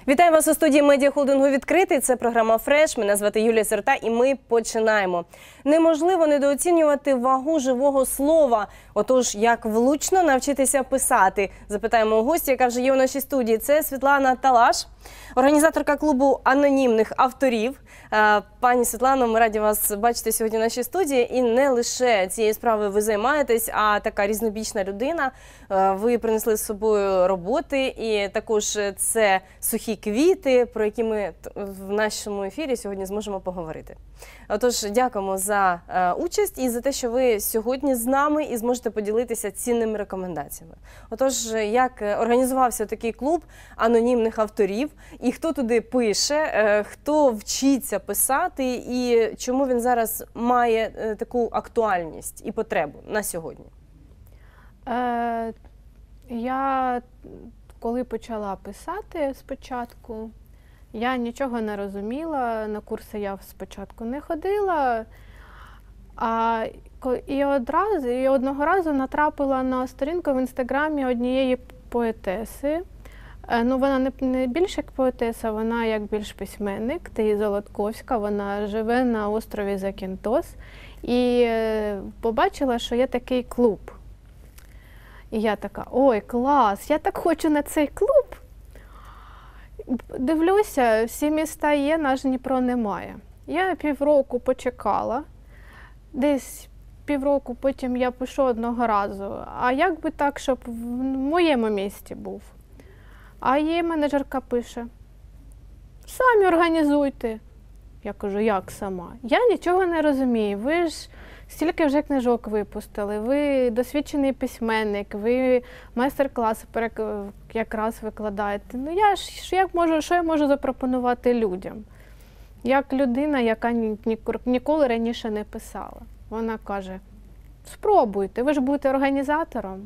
Вітаю вас у студії медіахолдингу «Відкритий». Це програма «Фреш». Мене звати Юлія Сирота і ми починаємо. Неможливо недооцінювати вагу живого слова. Отож, як влучно навчитися писати? Запитаємо у гості, яка вже є у нашій студії. Це Світлана Талаш, організаторка клубу анонімних авторів. Пані Світлано, ми раді вас бачити сьогодні в нашій студії. І не лише цією справою ви займаєтесь, а така різнобічна людина. Ви принесли з собою роботи, і також це сухі квіти, про які ми в нашому ефірі сьогодні зможемо поговорити. Отож, дякуємо за участь і за те, що ви сьогодні з нами і зможете поділитися цінними рекомендаціями. Отож, як організувався такий клуб анонімних авторів, і хто туди пише, хто вчиться писати, і чому він зараз має таку актуальність і потребу на сьогодні? Я, коли почала писати спочатку, я нічого не розуміла, на курси я спочатку не ходила, і одного разу натрапила на сторінку в інстаграмі однієї поетеси. Ну, вона не більш як поетеса, вона як більш письменник, Таїса Золотковська, вона живе на острові Закінтос, і побачила, що є такий клуб. І я така, ой, клас, я так хочу на цей клуб. Дивлюся, всі міста є, наш Дніпро немає. Я півроку почекала, десь півроку потім я пишу одного разу, а як би так, щоб в моєму місті був? А її менеджерка пише, самі організуйте. Я кажу, як сама? Я нічого не розумію, ви ж стільки вже книжок випустили, ви досвідчений письменник, ви майстер-класи якраз викладаєте. Ну що я можу запропонувати людям? Як людина, яка ніколи раніше не писала. Вона каже, спробуйте, ви ж будете організатором.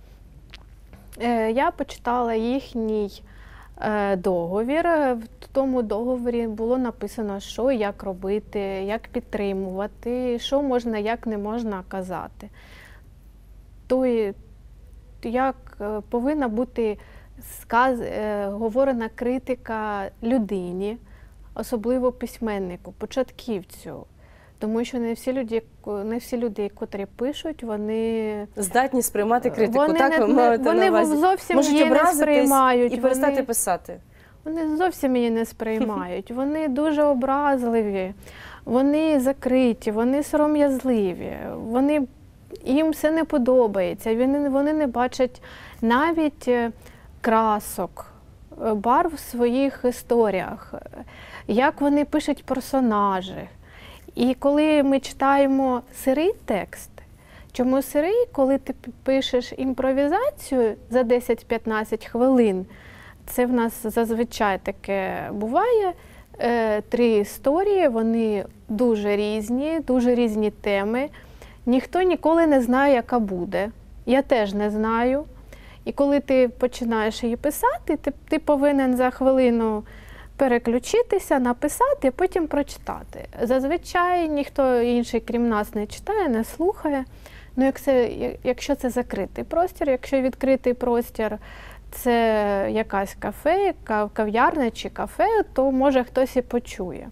Я почитала їхній договір. В тому договорі було написано, що і як робити, як підтримувати, що можна, як не можна казати. То як повинна бути говорена критика людині, особливо письменнику, початківцю. Тому що не всі люди, котрі пишуть, вони здатні сприймати критику, вони зовсім її не сприймають. І перестати писати. Вони зовсім її не сприймають. Вони дуже образливі, вони закриті, вони сором'язливі, їм все не подобається, вони не бачать навіть красок, барв в своїх історіях, як вони пишуть персонажі. І коли ми читаємо сирий текст, чому сирий, коли ти пишеш імпровізацію за 10-15 хвилин, це в нас зазвичай таке буває, 3 історії, вони дуже різні теми, ніхто ніколи не знає, яка буде, я теж не знаю. І коли ти починаєш її писати, ти повинен за хвилину переключитися, написати, а потім прочитати. Зазвичай ніхто інший, крім нас, не читає, не слухає. Ну, якщо це закритий простір, якщо відкритий простір – це якась кав'ярня чи кафе, то може хтось і почує.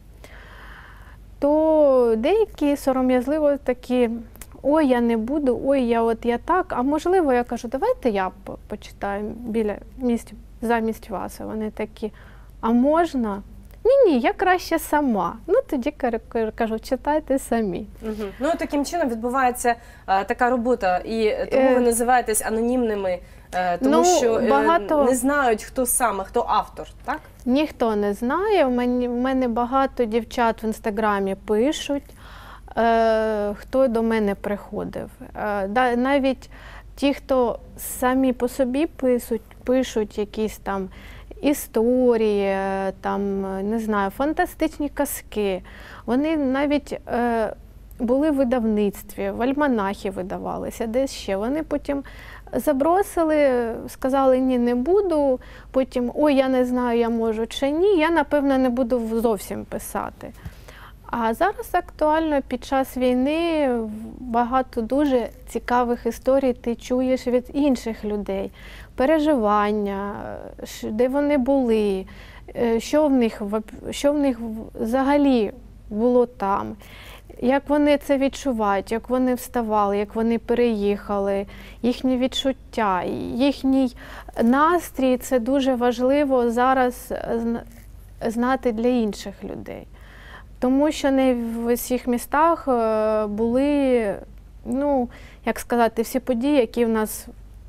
То деякі сором'язливо такі, ой, я не буду, ой, я так, а можливо, я кажу, давайте я почитаю замість вас. А вони такі, а можна? Ні, я краще сама. Ну, тоді кажу, читайте самі. Угу. Ну, таким чином відбувається така робота, і тому ви називаєтесь анонімними, тому що не знають, хто саме, хто автор, так? Ніхто не знає. В мене багато дівчат в інстаграмі пишуть, хто до мене приходив. Навіть ті, хто самі по собі пишуть якісь там історії, там, не знаю, фантастичні казки. Вони навіть були в видавництві, в альманахі видавалися, десь ще. Вони потім забросили, сказали, ні, не буду, потім, ой, я не знаю, я можу чи ні, я, напевно, не буду зовсім писати. А зараз актуально під час війни багато дуже цікавих історій ти чуєш від інших людей. Переживання, де вони були, що в них взагалі було там, як вони це відчувають, як вони вставали, як вони переїхали, їхні відчуття, їхній настрій – це дуже важливо зараз знати для інших людей. Тому що не в усіх містах були, ну, як сказати, всі події, які в нас…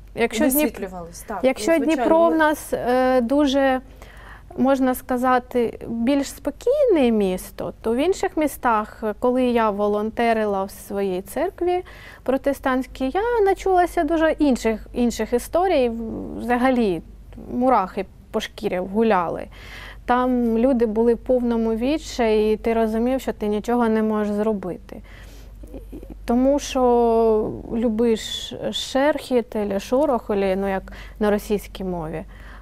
Якщо Дніпро в нас дуже, можна сказати, більш спокійне місто, то в інших містах, коли я волонтерила в своїй церкві протестантській, я начулася дуже інших історій, взагалі мурахи по шкірі гуляли. Там люди були в повному відчаї, і ти розумів, що ти нічого не можеш зробити. Тому що любий шерхіт, або шорох, ну як на російській мові,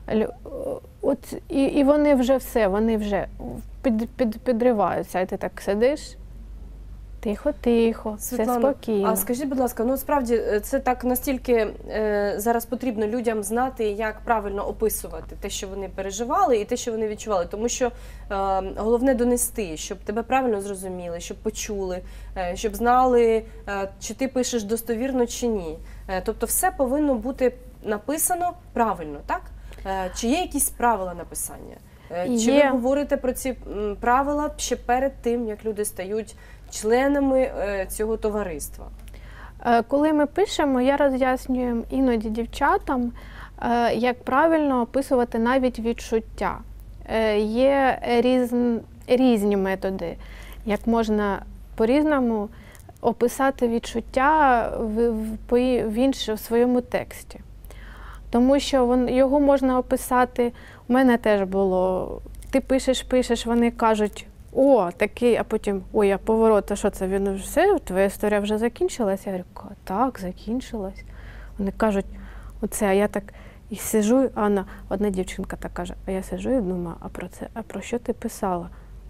і вони вже все, вони вже підриваються, і ти так сидиш, тихо-тихо, все спокійно. А скажіть, будь ласка, ну справді це так настільки зараз потрібно людям знати, як правильно описувати те, що вони переживали і те, що вони відчували. Тому що головне донести, щоб тебе правильно зрозуміли, щоб почули, щоб знали, чи ти пишеш достовірно чи ні. Тобто все повинно бути написано правильно, так? Чи є якісь правила написання? Чи ви говорите про ці правила ще перед тим, як люди стають членами цього товариства? Коли ми пишемо, я роз'яснюю іноді дівчатам, як правильно описувати навіть відчуття. Є різні методи, як можна по-різному описати відчуття в своєму тексті. Тому що його можна описати, у мене теж було, ти пишеш, вони кажуть, о, такий, а потім, ой, а поворот, а що це, він все, твоя історія вже закінчилась? Я говорю, так, закінчилась. Вони кажуть, оце, а я так і сиджу, одна дівчинка так каже, а я сиджу і думаю, а про що ти писала?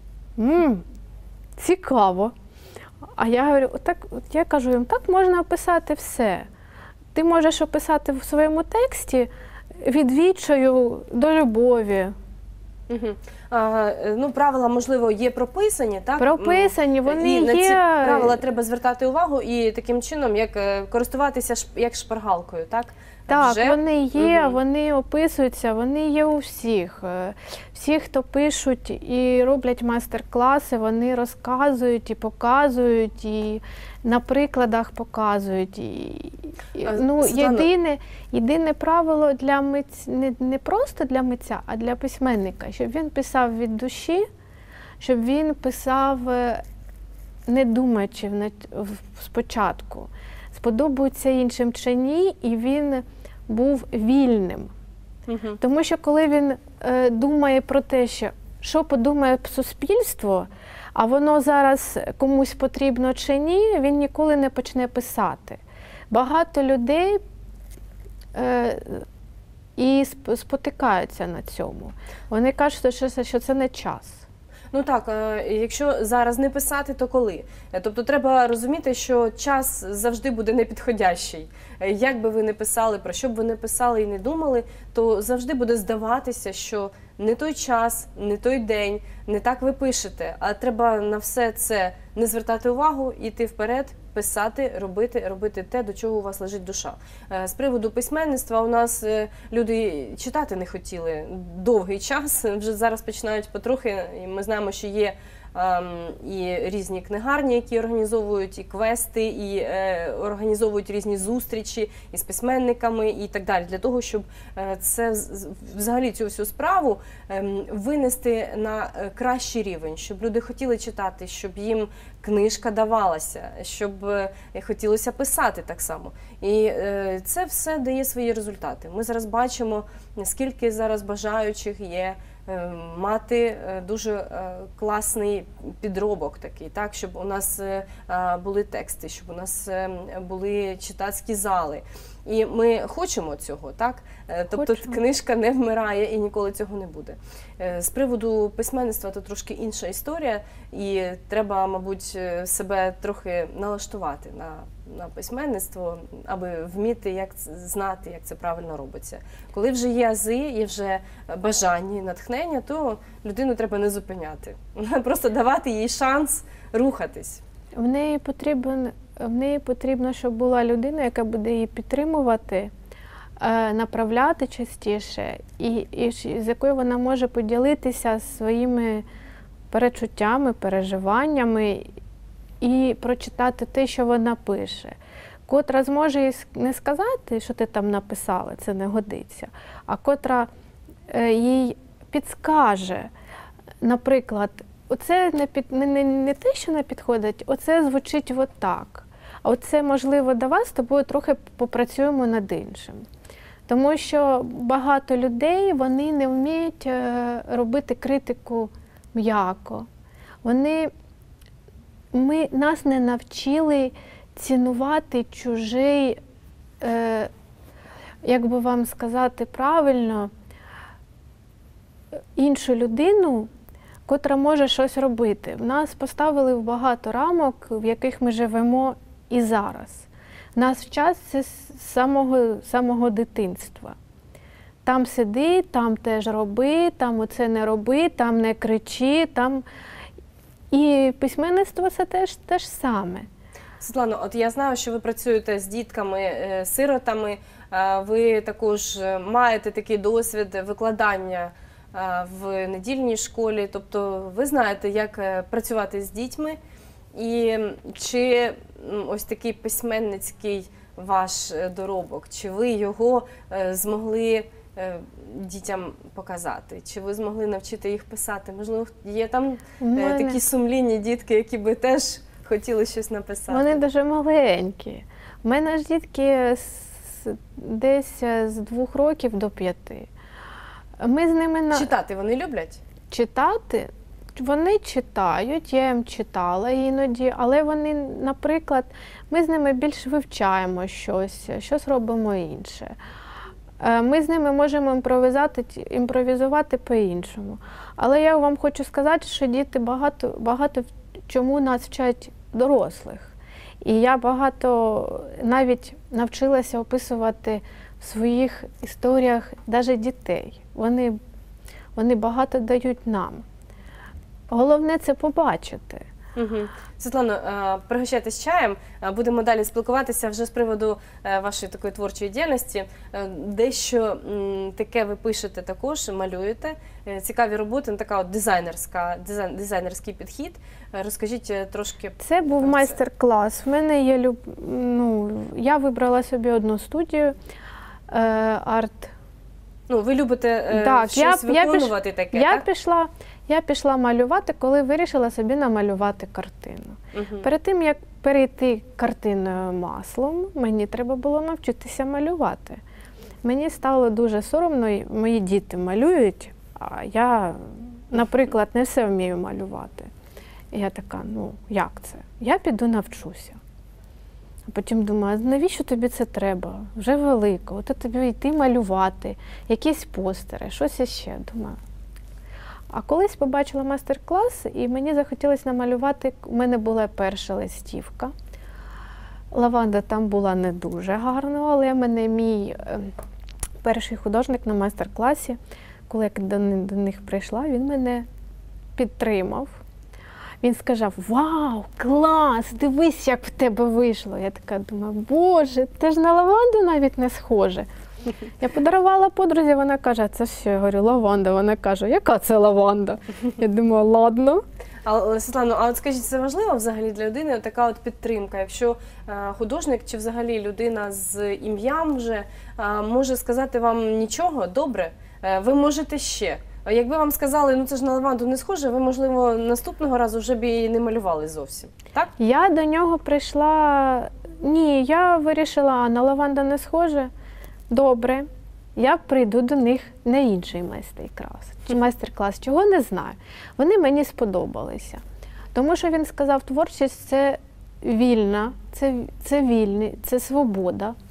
Цікаво. А я говорю, я кажу їм, так можна описати все. Ти можеш описати в своєму тексті від відчаю до любові. Ну, правила, можливо, є прописані, так? Прописані, вони є. І на ці правила треба звертати увагу і таким чином, як користуватися як шпаргалкою, так? Так, вони є, вони описуються, вони є у всіх. Всі, хто пишуть і роблять майстер-класи, вони розказують і показують, і на прикладах показують. Ну, єдине правило для митця, не просто для митця, а для письменника, щоб він писав від душі, щоб він писав, не думаючи спочатку, сподобається іншим чи ні, і він був вільним. Тому що коли він думає про те, що подумає суспільство, а воно зараз комусь потрібно чи ні, він ніколи не почне писати. Багато людей і спотикаються на цьому. Вони кажуть, що це не час. Ну так, якщо зараз не писати, то коли? Тобто треба розуміти, що час завжди буде непідходящий. Як би ви не писали, про що б ви не писали і не думали, то завжди буде здаватися, що не той час, не той день, не так ви пишете. А треба на все це не звертати увагу, йти вперед, писати, робити те, до чого у вас лежить душа. З приводу письменництва у нас люди читати не хотіли довгий час, вже зараз починають потрохи, і ми знаємо, що є і різні книгарні, які організовують і квести, і організовують різні зустрічі із письменниками і так далі, для того, щоб це взагалі цю всю справу винести на кращий рівень, щоб люди хотіли читати, щоб їм книжка давалася, щоб хотілося писати так само. І це все дає свої результати. Ми зараз бачимо, скільки зараз бажаючих є мати дуже класний підробок такий, так, щоб у нас були тексти, щоб у нас були читацькі зали. І ми хочемо цього, так? Тобто Хочемо. книжка не вмирає і ніколи цього не буде. З приводу письменництва то трошки інша історія, і треба, мабуть, себе трохи налаштувати на письменництво, аби вміти, знати, як це правильно робиться. Коли вже є ази, є вже бажання, натхнення, то людину треба не зупиняти. Просто давати їй шанс рухатись. В неї потрібно, щоб була людина, яка буде її підтримувати, направляти частіше, і з якою вона може поділитися своїми перечуттями, переживаннями і прочитати те, що вона пише. Котра зможе їй не сказати, що ти там написала, це не годиться, а котра їй підскаже, наприклад, оце не те, що не підходить, оце звучить отак. А оце, можливо, давай з тобою трохи попрацюємо над іншим. Тому що багато людей, вони не вміють робити критику м'яко. Нас не навчили цінувати чужий, як би вам сказати правильно, іншу людину, котра може щось робити. Нас поставили в багато рамок, в яких ми живемо і зараз. Нас вчать це з самого дитинства. Там сиди, там теж роби, там оце не роби, там не кричи, там... І письменництво це теж саме. Світлано, от я знаю, що ви працюєте з дітками, сиротами, ви також маєте такий досвід викладання в недільній школі, тобто ви знаєте, як працювати з дітьми, і чи ось такий письменницький ваш доробок, чи ви його змогли дітям показати, чи ви змогли навчити їх писати? Можливо, є там такі сумлінні дітки, які би теж хотіли щось написати? Вони дуже маленькі. У мене ж дітки десь з 2 років до 5. Ми з ними Читати вони люблять? Читати? Вони читають, я їм читала іноді, але вони, наприклад, ми з ними більш вивчаємо щось робимо інше. Ми з ними можемо імпровізувати по-іншому. Але я вам хочу сказати, що діти багато чому нас вчать дорослих. І я багато навіть навчилася описувати в своїх історіях навіть дітей. Вони багато дають нам. Головне – це побачити. Угу. Світлано, пригощайтесь чаєм, будемо далі спілкуватися вже з приводу вашої такої творчої діяльності. Дещо таке ви пишете також, малюєте, цікаві роботи, така от дизайнерський підхід. Розкажіть трошки. Це був майстер-клас. В мене є, я вибрала собі одну студію, арт. Ви любите щось виконувати таке, так? Я пішла малювати, коли вирішила собі намалювати картину. Перед тим, як перейти картиною маслом, мені треба було навчитися малювати. Мені стало дуже соромно, мої діти малюють, а я, наприклад, не все вмію малювати. І я така, як це? Я піду навчуся. А потім думаю, навіщо тобі це треба? Вже велико, от тобі йти малювати, якісь постери, щось іще, думаю. А колись побачила майстер-клас, і мені захотілося намалювати, у мене була перша листівка. Лаванда там була не дуже гарна, але мій перший художник на майстер-класі, коли я до них прийшла, він мене підтримав. Він сказав: "Вау, клас, дивись, як в тебе вийшло". Я така думаю, боже, це ж на лаванду навіть не схоже. Я подарувала подрузі, вона каже, це що? Я говорю, лаванда. Вона каже, яка це лаванда? Я думаю, ладно. Світлано, а от скажіть, це важливо взагалі для людини така от підтримка? Якщо художник чи взагалі людина з ім'ям вже може сказати вам нічого, добре, ви можете ще. Якби вам сказали, це ж на лаванду не схоже, ви, можливо, наступного разу вже б її не малювали зовсім, так? Я до нього прийшла, я вирішила, на лаванда не схоже, добре, я прийду до них на інший майстер-клас, чого не знаю. Вони мені сподобалися, тому що він сказав, творчість – це вільна, це свобода.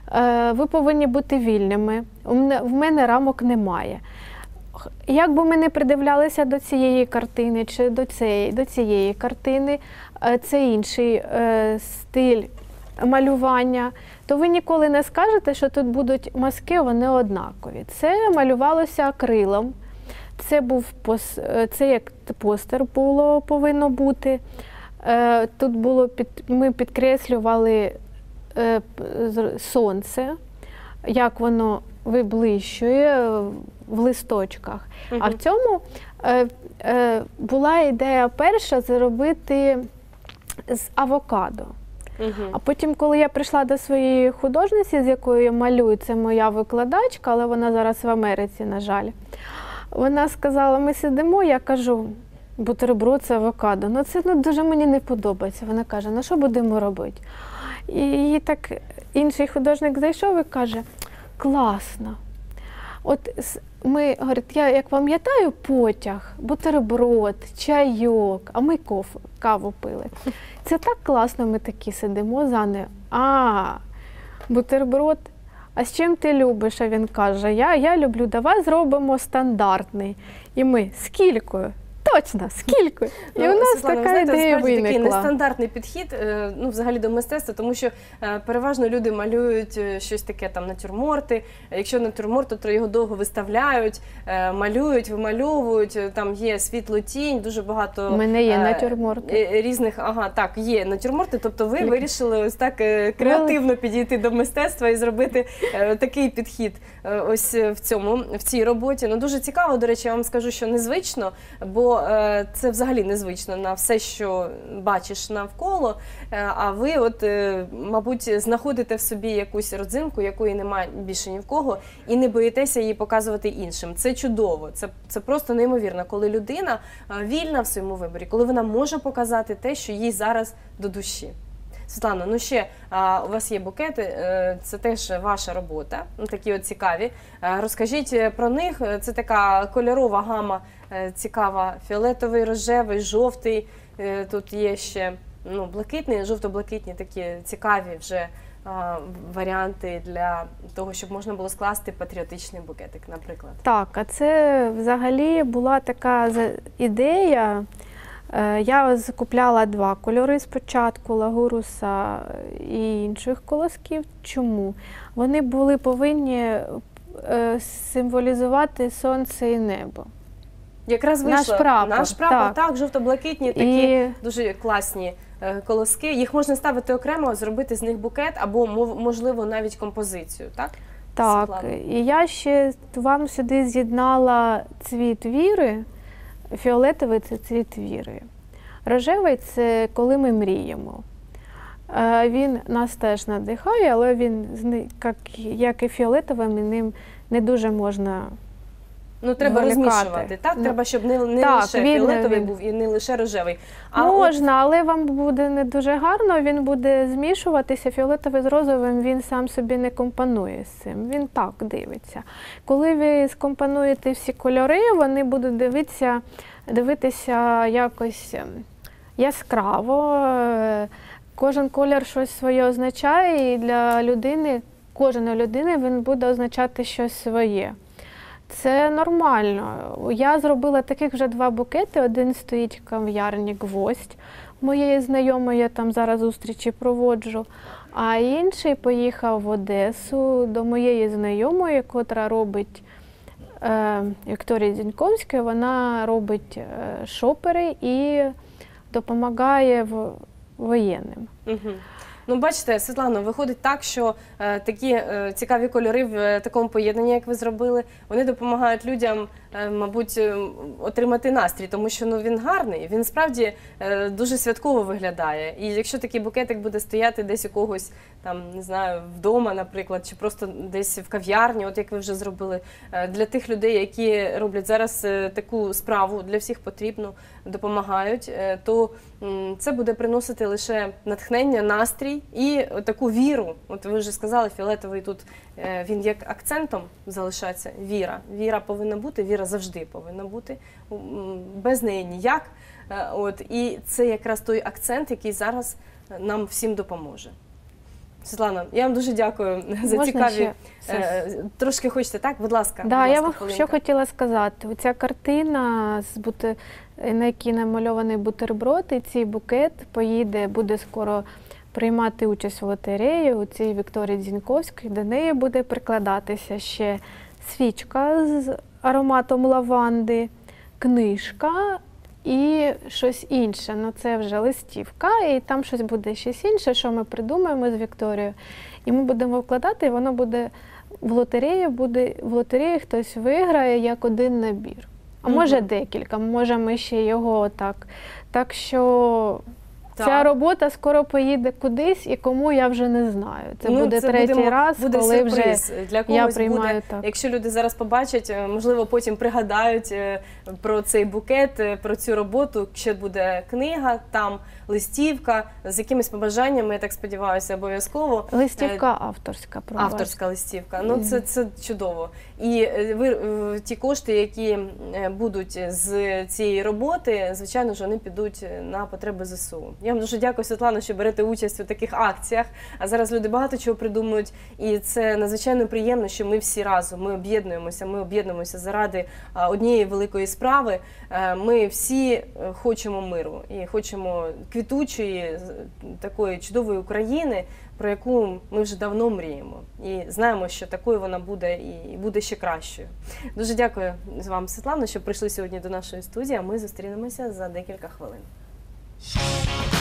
ви повинні бути вільними, в мене рамок немає. Як би ми не придивлялися до цієї картини чи до цієї картини, це інший стиль малювання, то ви ніколи не скажете, що тут будуть мазки, вони однакові. Це малювалося акрилом, це як постер повинно бути. Тут ми підкреслювали сонце, як воно виблищує в листочках. А в цьому була ідея перша зробити з авокадо. А потім, коли я прийшла до своєї художниці, з якою я малюю, це моя викладачка, але вона зараз в Америці, на жаль, вона сказала, ми сидимо, я кажу, бутерброд з авокадо. Ну це дуже мені не подобається. Вона каже, ну що будемо робити? І так інший художник зайшов і каже, класно. От ми, говорить, я як пам'ятаю потяг, бутерброд, чайок, а ми каву пили. Це так класно, ми такі сидимо за нею. Бутерброд, а з чим ти любиш? А він каже, я люблю, давай зробимо стандартний. І ми, з кількою? Точно, скільки? І у нас Світлана, така ідея виникла. Такий нестандартний підхід, взагалі до мистецтва, тому що переважно люди малюють щось таке, там, натюрморти. Якщо натюрморт, то його довго виставляють, малюють, вимальовують, там є світло-тінь, дуже багато У мене є натюрморти. Різних, так, є натюрморти, тобто ви вирішили ось так креативно підійти до мистецтва і зробити такий підхід ось в цій роботі. Ну, дуже цікаво, до речі, я вам скажу, що незвично, бо це взагалі незвично на все, що бачиш навколо, а ви, мабуть, знаходите в собі якусь родзинку, якої немає більше ні в кого, і не боїтеся її показувати іншим. Це чудово, це просто неймовірно, коли людина вільна в своєму виборі, коли вона може показати те, що їй зараз до душі. Світлано, ну ще у вас є букети, це теж ваша робота, такі от цікаві. Розкажіть про них, це така кольорова гама цікава, фіолетовий, рожевий, жовтий, тут є ще блакитний, жовто-блакитні такі цікаві вже варіанти для того, щоб можна було скласти патріотичний букетик, наприклад. Так, а це взагалі була така ідея. Я закупляла два кольори спочатку, лагуруса і інших колосків. Чому? Вони були повинні символізувати сонце і небо. Якраз вийшло. Наш прапор, так, жовто-блакитні, такі дуже класні колоски. Їх можна ставити окремо, зробити з них букет або, можливо, навіть композицію, так? Так, Світлана? І я ще вам сюди з'єднала цвіт віри. Фіолетовий – це цвіт віри. Рожевий – це коли ми мріємо. Він нас теж надихає, але він, як і фіолетовим, ним не дуже можна треба розмішувати, так? Треба, щоб не лише фіолетовий був і не лише рожевий. Можна, але вам буде не дуже гарно, він буде змішуватися. Фіолетовий з розовим, він сам собі не компонує з цим, він так дивиться. Коли ви скомпонуєте всі кольори, вони будуть дивитися якось яскраво. Кожен колір щось своє означає, і для людини, кожної людини він буде означати щось своє. Це нормально. Я зробила таких вже два букети. Один стоїть в кав'ярні «Гвоздь» моєї знайомої, я там зараз зустрічі проводжу. А інший поїхав в Одесу до моєї знайомої, котра робить Вікторії Дзіньковської. Вона робить шопери і допомагає воєнним. Ну, бачите, Світлано, виходить так, що такі цікаві кольори в такому поєднанні, як ви зробили, вони допомагають людям, мабуть, отримати настрій, тому що він гарний, він справді дуже святково виглядає. І якщо такий букетик буде стояти десь у когось, там, не знаю, вдома, наприклад, чи просто десь в кав'ярні, от як ви вже зробили, для тих людей, які роблять зараз таку справу, для всіх потрібну, допомагають, то це буде приносити лише натхнення, настрій і таку віру. От ви вже сказали, фіолетовий тут, він як акцентом залишається. Віра. Віра повинна бути, віра завжди повинна бути. Без неї ніяк. І це якраз той акцент, який зараз нам всім допоможе. Світлана, я вам дуже дякую за Можна цікаві. ще? Трошки хочете, так? Будь ласка. Да, будь я ласка, вам хвилинка. що хотіла сказати. Оця картина, на якій намальований бутерброд, і цей букет буде скоро приймати участь в лотереї у цій Вікторії Дзіньковській. До неї буде прикладатися ще свічка з ароматом лаванди, книжка і щось інше. Ну, це вже листівка, і там щось буде щось інше, що ми придумаємо з Вікторією. І ми будемо вкладати, і воно буде в лотереї хтось виграє як один набір. А може декілька, може ми ще його так. Так що ця робота скоро поїде кудись, і кому я вже не знаю. Це буде третій раз, буде коли сюрприз. вже для когось я приймаю буде, так. Якщо люди зараз побачать, можливо, потім пригадають про цей букет, про цю роботу, ще буде книга, там листівка з якимись побажаннями, я так сподіваюся, обов'язково. Листівка авторська. Авторська листівка. Ну, це чудово. І ті кошти, які будуть з цієї роботи, звичайно ж, вони підуть на потреби ЗСУ. Я вам дуже дякую, Світлано, що берете участь у таких акціях. А зараз люди багато чого придумують. І це надзвичайно приємно, що ми всі разом, ми об'єднуємося заради однієї великої справи. Ми всі хочемо миру і хочемо квітучої, такої чудової України, про яку ми вже давно мріємо. І знаємо, що такою вона буде і буде ще кращою. Дуже дякую вам, Світлано, що прийшли сьогодні до нашої студії, а ми зустрінемося за декілька хвилин.